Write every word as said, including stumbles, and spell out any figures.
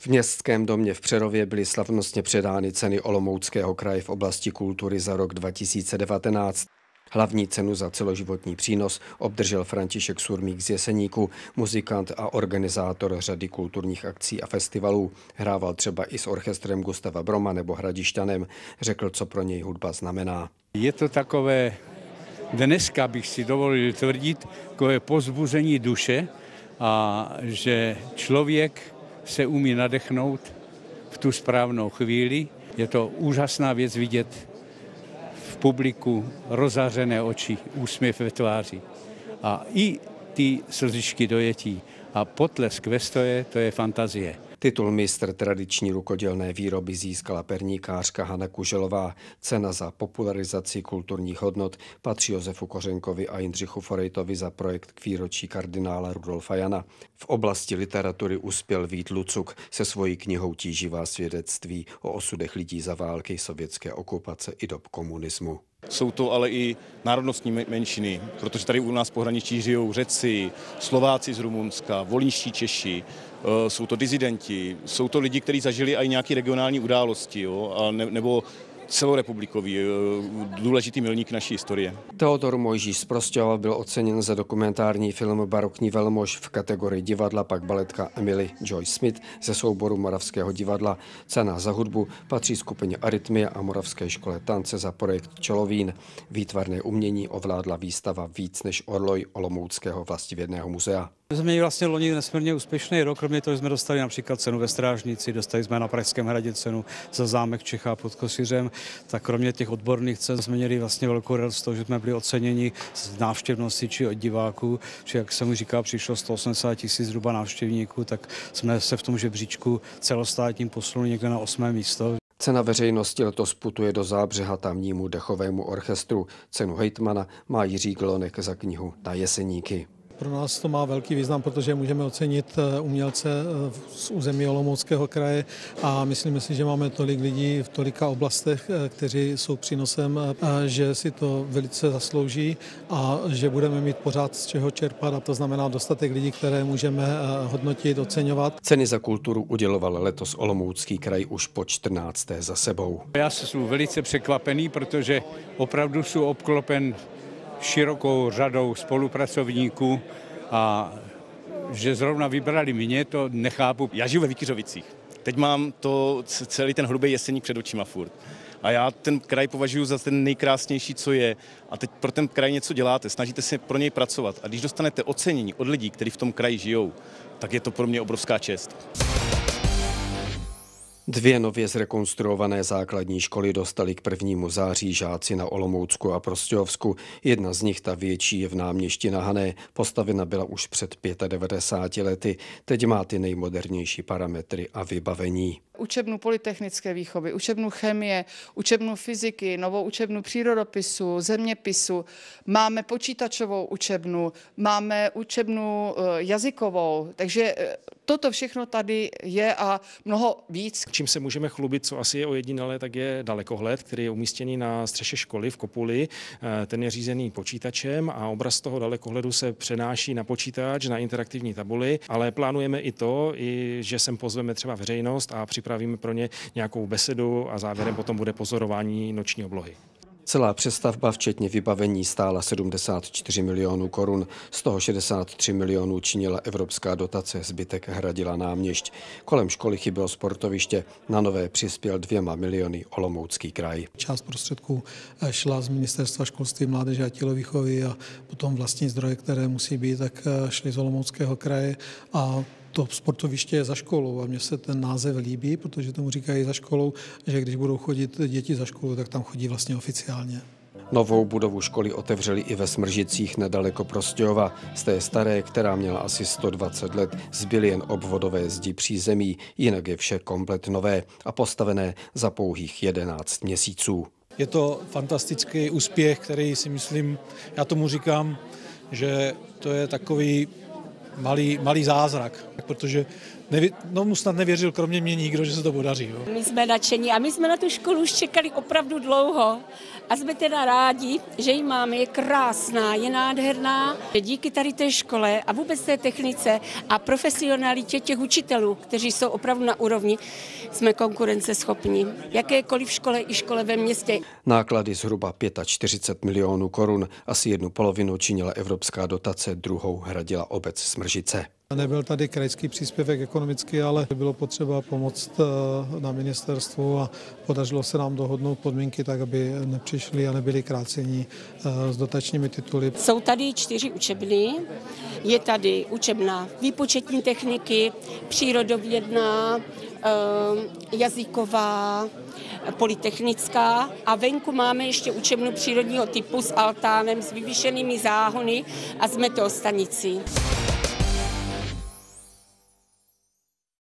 V Městském domě v Přerově byly slavnostně předány ceny Olomouckého kraje v oblasti kultury za rok dva tisíce devatenáct. Hlavní cenu za celoživotní přínos obdržel František Surmík z Jeseníku, muzikant a organizátor řady kulturních akcí a festivalů. Hrával třeba i s orchestrem Gustava Broma nebo Hradišťanem. Řekl, co pro něj hudba znamená. Je to takové, dneska bych si dovolil tvrdit, takové povzbuzení duše a že člověk se umí nadechnout v tu správnou chvíli. Je to úžasná věc vidět v publiku rozařené oči, úsměv ve tváři a i ty slzičky dojetí a potlesk ve stoje, to je fantazie. Titul mistr tradiční rukodělné výroby získala perníkářka Hana Kuželová. Cena za popularizaci kulturních hodnot patří Josefu Kořenkovi a Jindřichu Forejtovi za projekt k výročí kardinála Rudolfa Jana. V oblasti literatury uspěl Vít Lucuk se svojí knihou Tíživá svědectví o osudech lidí za války, sovětské okupace i dob komunismu. Jsou to ale i národnostní menšiny, protože tady u nás pohraničí žijou Řeci, Slováci z Rumunska, volyňští Češi, jsou to dizidenti, jsou to lidi, kteří zažili i nějaké regionální události, jo, a ne, nebo celorepublikový důležitý milník naší historie. Teodor Mojžíš z Prostějova byl oceněn za dokumentární film Barokní velmož, v kategorii divadla pak baletka Emily Joyce Smith ze souboru Moravského divadla. Cena za hudbu patří skupině Arytmie a Moravské škole tance za projekt Čelovín. Výtvarné umění ovládla výstava Víc než orloj Olomouckého vlastivědného muzea. Jsme měli vlastně loni nesmírně úspěšný rok, kromě toho jsme dostali například cenu ve Strážnici, dostali jsme na Pražském hradě cenu za zámek Čechá pod Kosířem, tak kromě těch odborných cen jsme měli vlastně velkou radost z toho, že jsme byli oceněni z návštěvnosti či od diváků, či jak jsem už říkal, přišlo sto osmdesát tisíc zhruba návštěvníků, tak jsme se v tom žebříčku celostátním posunuli někde na osmé místo. Cena veřejnosti letos putuje do Zábřeha tamnímu dechovému orchestru. Cenu hejtmana má Jiří Glonek za knihu Na Jeseníky. Pro nás to má velký význam, protože můžeme ocenit umělce z území Olomouckého kraje a myslíme si, že máme tolik lidí v tolika oblastech, kteří jsou přínosem, že si to velice zaslouží a že budeme mít pořád z čeho čerpat, a to znamená dostatek lidí, které můžeme hodnotit, oceňovat. Ceny za kulturu uděloval letos Olomoucký kraj už po čtrnácté za sebou. Já jsem velice překvapený, protože opravdu jsem obklopen širokou řadou spolupracovníků a že zrovna vybrali mě, to nechápu. Já žiju ve Vykyřovicích. Teď mám to celý ten hrubý Jeseník před očima furt. A já ten kraj považuji za ten nejkrásnější, co je. A teď pro ten kraj něco děláte, snažíte se pro něj pracovat. A když dostanete ocenění od lidí, kteří v tom kraji žijou, tak je to pro mě obrovská čest. Dvě nově zrekonstruované základní školy dostali k prvnímu září žáci na Olomoucku a Prostějovsku. Jedna z nich, ta větší, je v Náměšti na Hané. Postavena byla už před devadesát pěti lety. Teď má ty nejmodernější parametry a vybavení. Učebnu polytechnické výchovy, učebnu chemie, učebnu fyziky, novou učebnu přírodopisu, zeměpisu, máme počítačovou učebnu, máme učebnu jazykovou, takže toto všechno tady je a mnoho víc. Čím se můžeme chlubit, co asi je ojedinělé, tak je dalekohled, který je umístěný na střeše školy v Kopuli. Ten je řízený počítačem a obraz toho dalekohledu se přenáší na počítač, na interaktivní tabuli, ale plánujeme i to, i že sem pozveme třeba veřejnost a připravíme pro ně nějakou besedu a závěrem potom bude pozorování noční oblohy. Celá přestavba včetně vybavení stála sedmdesát čtyři milionů korun, z toho šedesát tři milionů činila evropská dotace, zbytek hradila Náměšť. Kolem školy chybělo sportoviště, na nové přispěl dvěma miliony Olomoucký kraj. Část prostředků šla z Ministerstva školství, mládeže a tělovýchovy a potom vlastní zdroje, které musí být, tak šly z Olomouckého kraje a to sportoviště je za školou a mně se ten název líbí, protože tomu říkají za školou, že když budou chodit děti za školu, tak tam chodí vlastně oficiálně. Novou budovu školy otevřeli i ve Smržicích nedaleko Prostějova. Z té staré, která měla asi sto dvacet let, zbyly jen obvodové zdi přízemí, jinak je vše komplet nové a postavené za pouhých jedenáct měsíců. Je to fantastický úspěch, který si myslím, já tomu říkám, že to je takový malý, malý zázrak, protože nevě, no mu snad nevěřil kromě mě nikdo, že se to podaří. Jo. My jsme nadšení a my jsme na tu školu už čekali opravdu dlouho a jsme teda rádi, že ji máme, je krásná, je nádherná. Díky tady té škole a vůbec té technice a profesionalitě těch učitelů, kteří jsou opravdu na úrovni, jsme konkurenceschopní. Jakékoliv škole i škole ve městě. Náklady zhruba čtyřicet pět milionů korun, asi jednu polovinu činila evropská dotace, druhou hradila obec Smržice. Nebyl tady krajský příspěvek ekonomický, ale bylo potřeba pomoct na ministerstvu a podařilo se nám dohodnout podmínky tak, aby nepřišli a nebyli krácení s dotačními tituly. Jsou tady čtyři učebny. Je tady učebna výpočetní techniky, přírodovědná, jazyková, polytechnická a venku máme ještě učebnu přírodního typu s altánem, s vyvýšenými záhony a s meteostanicí.